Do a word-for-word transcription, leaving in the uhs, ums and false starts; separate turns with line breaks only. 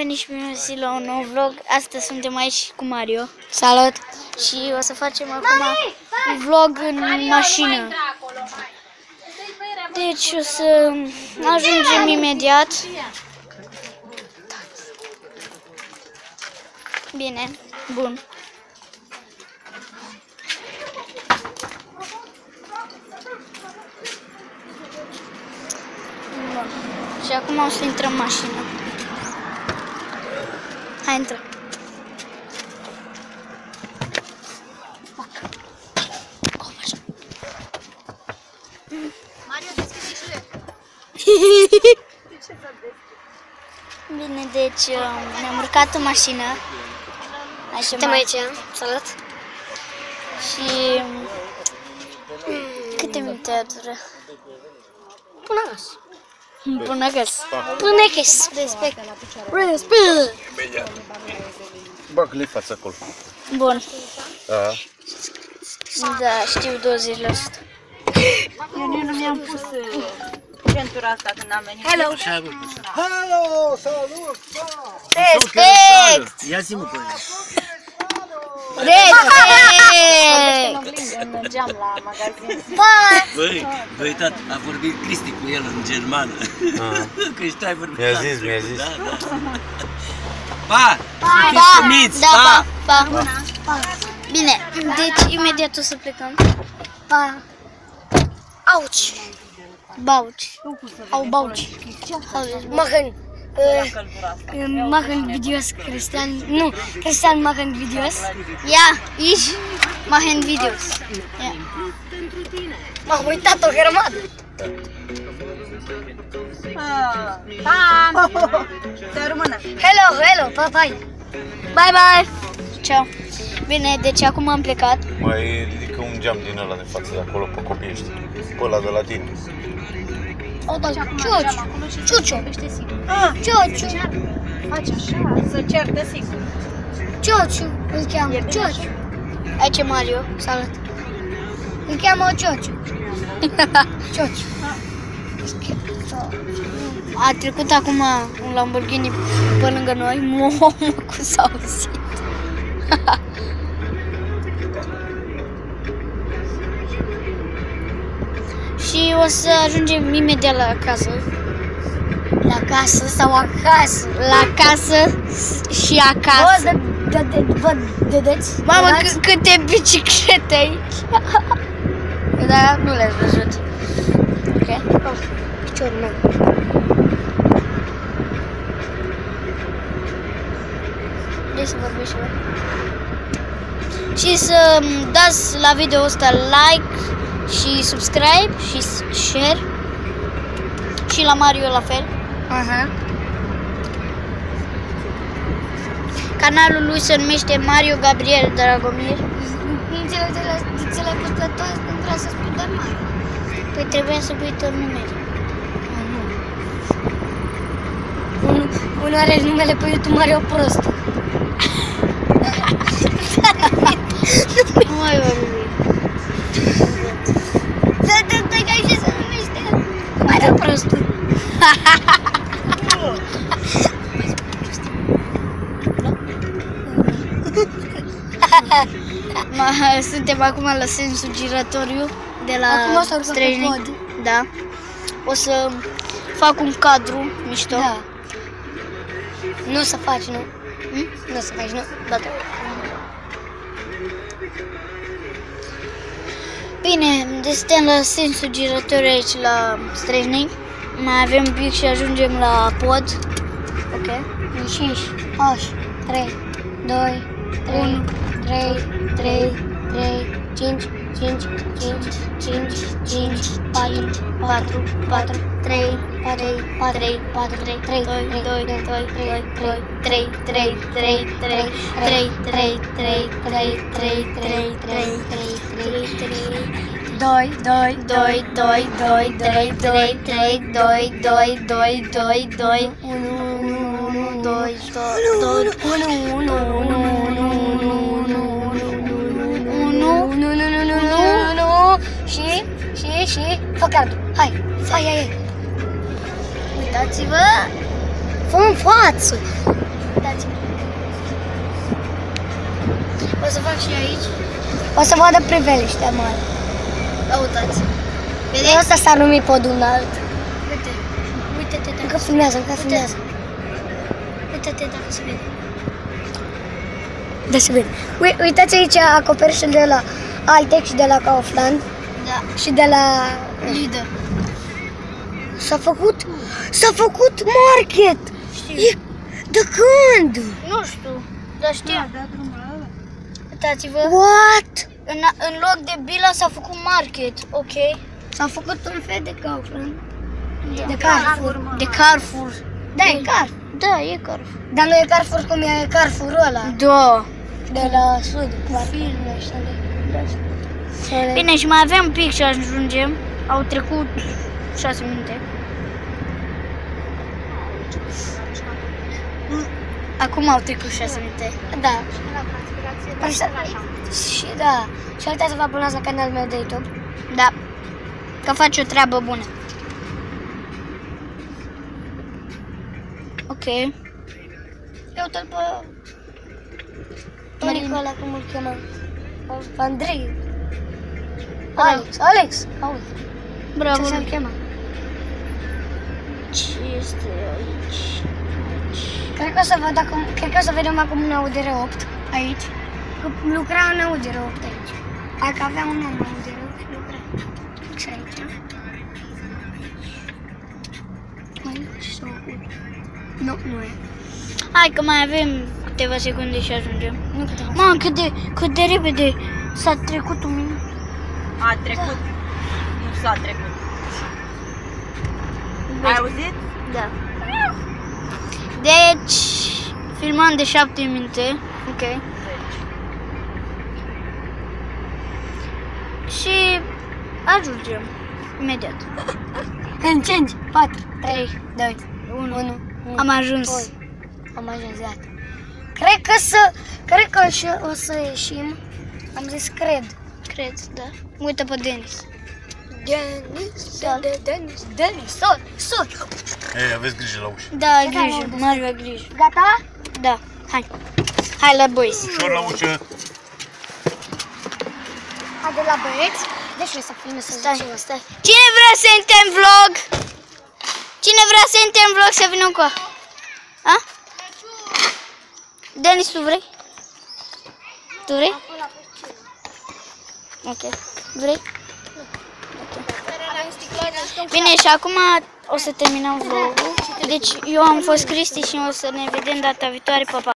venit și bine ați la un nou vlog. Astăzi suntem aici cu Mario.
Salut!
Și o să facem acum un vlog în mașină. Deci o să ajungem imediat. Bine, bun. Bun. Și acum o să intrăm în mașină. Hai, intră.
Mario, deschide și le.
Bine, deci ne-am urcat în mașină.
Suntem aici, salut.
Și câte minute dură?
Până acasă.
Până acasă.
Până acasă. Respect.
Imediat. Bag-le față acolo.
Bun.
Da.
Da, știu douăzeci la sută.
Eu nici nu mi-am pus centura asta când am venit.
Hello.
Hello, salut!
Respect!
Ia zi-mă pe
Respect!
Mergeam la magazin.
Băi, băi, tată, a vorbit Cristi cu el în germană. Că stai vorbit.
Mi-a zis, mi-a zis.
Da, da. Pa!
Pa!
Fiți cumiți,
Da, pa!
pa!
Pa! Bine, deci imediat o să plecăm.
Pa. Auci.
Bauci.
Au bauci. Machen. Machen Videos Cristian. Nu, Cristian machen Videos.
Ja, ich machen Videos. Ja.
M-am uitat o grămadă.
Pa! Te rămână.
Hello, hello, pa, bye.
Bye, bye! Ciao. Bine, deci acum am plecat.
Mai ridică un geam din ăla de față de acolo pe copii ăștia. Pe ăla de la tine.
O, da, ciuciu. Ciuciu. Ciuciu.
Faci așa, să certe sigur.
Ciuciu. Îl cheamă Ciuciu.
Aici e Mario.
Salut. Îl cheamă Ciuciu. Ciuciu.
A trecut acum un Lamborghini pe lângă noi. Mamă, cum s-a auzit. Și o să ajungem imediat la casă.
La casă sau acasă?
La casă și acasă.
Vă, vă vedeți?
Mamă,
Vedeți?
câte biciclete aici. Da, nu le-ați văzut. Ok.
Piciorul meu.
Vrei să vorbești ceva? Și să dați la video ăsta like și subscribe și share. Și la Mario la fel.
Aha.
Canalul lui se numește Mario Gabriel Dragomir.
Ți le-ai pus pe toți, nu vreau să spui doar Mario.
Păi trebuia să pui tot numele.
Unul unu are numele pe YouTube Mario Prostul.
Nu mai vorbi.
Da, da, da, că așa se numește Mario Prostul.
Ma, suntem acum la sensul giratoriu de la
Acum o să urcăm pe
Strejnic.
pod.
Da. O să fac un cadru mișto.
Da. Nu o să faci, nu?
Hm?
Nu o să faci, nu?
Da, da. Bine, deci suntem la sensul giratoriu aici la Strejnic. Mai avem un pic și ajungem la pod. Ok.
cinci, opt, trei, doi, unu, trei, trei, trei, cinci, cinci, cinci, cinci, cinci, patru, patru, patru, trei, trei, trei, patru, trei, trei,
doi,
trei,
doi,
trei,
doi,
trei,
doi, trei, trei, trei, trei, trei, trei, trei, trei, trei, trei, trei, trei, trei,
doi, doi,
doi, doi, doi, doi, doi, trei, doi, doi, doi, doi, doi, unu, unu, unu, doi, doi,
unu, unu, unu,
unu,
nu, nu, nu, nu, nu, nu, și, și, și, fă cardul, hai, hai, hai, hai.
Uitați-vă!
Fă în față!
O să fac și aici.
O să vadă priveliștea mare.
Uitați.
De
Vedeți?
asta s-a numit podul înalt.
Uite. Uite-te
Încă
dacă se
filmează, încă filmează.
Uite-te dacă se vede.
Da, se vede. Ui, uitați aici acoperișul de la Altex și de la Kaufland
Da.
și de la...
Lidl.
S-a făcut, s-a făcut market!
Știu.
E, de când?
Nu știu, dar știu. Uitați-vă.
What?
În, în loc de Bila s-a făcut market, ok?
S-a făcut un fel de Kaufland.
Da.
De Carrefour.
De Carrefour.
Da, e Carrefour.
Da, e Carrefour.
Dar nu e Carrefour cum e Carrefour-ul ăla.
Da.
De la sud. Filme ăștia de... de-
Bine, și mai avem un pic și ajungem. Au trecut șase minute. Acum au trecut șase minute.
Da. Păi să- Și da. Și uitați să vă abonați la canalul meu de YouTube.
Da. Că faci o treabă bună. Ok.
Eu tot pe... Tonicul ăla, cum îl cheamă? Pe Andrei. Alex, Alex, auzi,
Bravo.
ce să-l cheamă?
Ce este aici? Aici.
Cred că o să văd acum, cred că o să vedem acum un Audi R opt aici. Că lucra un Audi R opt aici. Parcă avea un om Audi R opt și lucra. Fix aici. Aici sau acolo? Nu, nu e.
Hai că mai avem câteva secunde și ajungem.
Nu câteva.
Mamă, cât de, cât de repede s-a trecut un minut.
A trecut. Nu s-a trecut. Ai auzit?
Da. Deci, filmăm de șapte minute. Ok. Și ajungem imediat.
În cinci, patru,
trei,
doi,
unu.
unu.
Am ajuns.
Doi. Am ajuns, gata. Cred că să, cred că și o să ieșim. Am zis cred.
Cred, da. Uite pe Denis.
Denis, de, Denis, Denis, sor, sor.
Ei, aveți grijă la ușă.
Da, ai
Ce
grijă,
da,
mare avea grijă.
Gata?
Da, hai. Hai la boys.
Ușor la ușă.
Haide la băieți. Deci trebuie să filmez să
Stai,
zic ceva.
stai. Cine vrea să intre în vlog? Cine vrea să intre în vlog să vină cu a? A? Denis, tu vrei? Tu vrei? Ok. Vrei? Ok. Bine, și acum o să terminăm vlogul. Deci eu am fost Cristi și o să ne vedem data viitoare. Pa, pa!